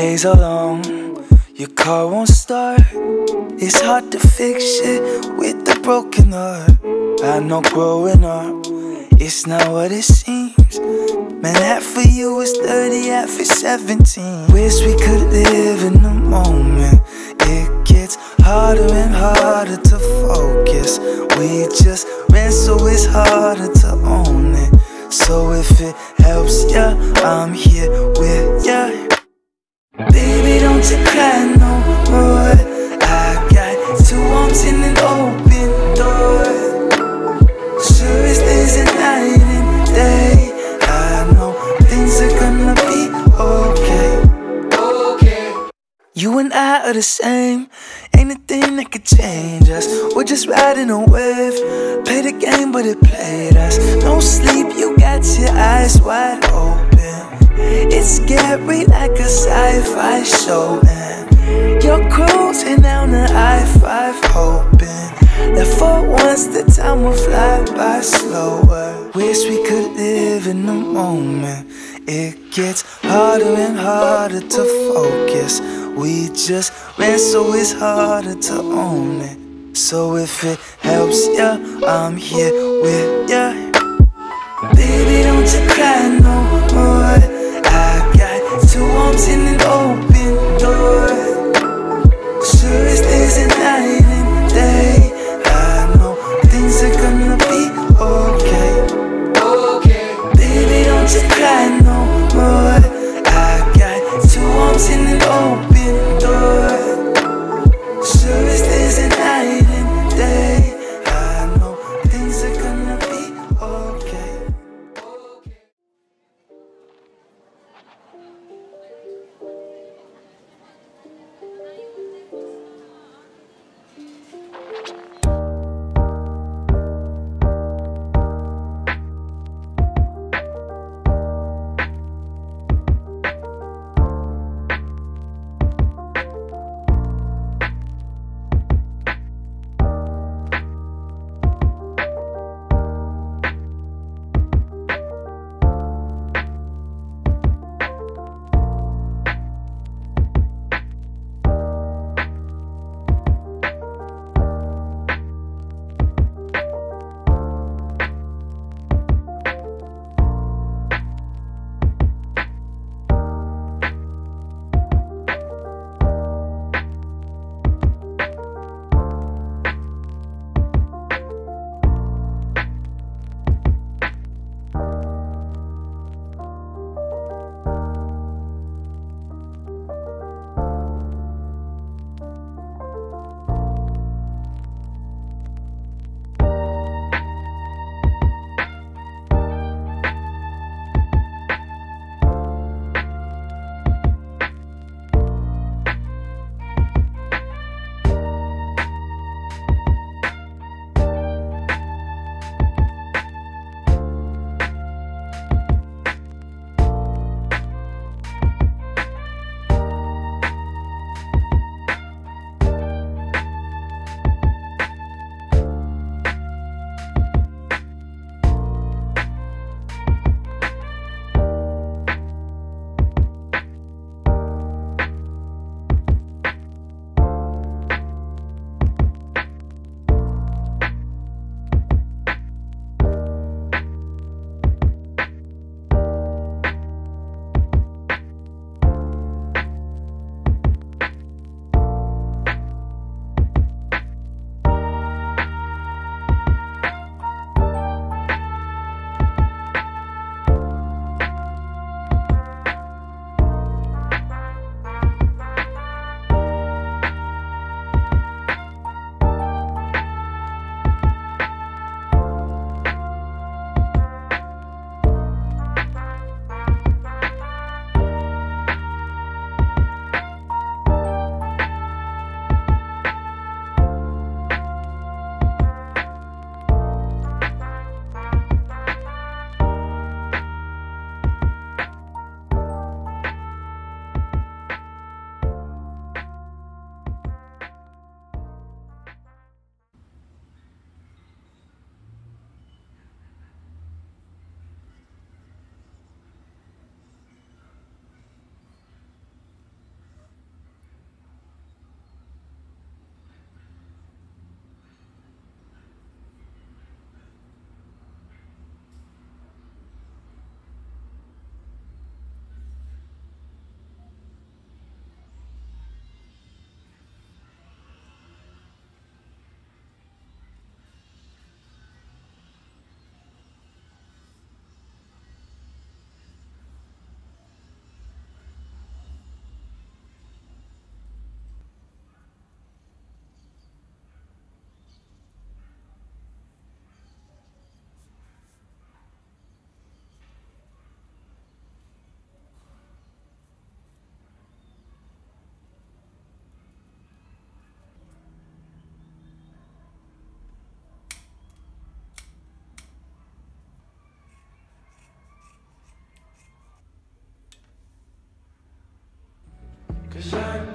days are long, your car won't start. It's hard to fix shit with a broken heart. I know growing up, it's not what it seems. Man, half of you is 30, half is 17. Wish we could live in the moment. It gets harder and harder to focus. We just ran, so it's harder to own it. So if it helps ya, I'm here with ya. Baby, don't you cry no more. I got 2 arms in an open door. Sure as there's a night and day, I know things are gonna be okay. You and I are the same, ain't a thing that could change us. We're just riding a wave, play the game but it played us. No sleep, you got your eyes wide open. It's scary like a sci-fi show, and you're cruising down the I-5 hoping that for once the time will fly by slower. Wish we could live in the moment. It gets harder and harder to focus. We just ran, so it's harder to own it. So if it helps ya, I'm here with ya. Baby, don't you cry no more. I got 2 arms in an open door. Sure as there's a night and day, I know things are gonna be okay. Baby, don't you cry no more. I got 2 arms in an open door. Sure as there's a night and day, I know things are gonna be okay. shine.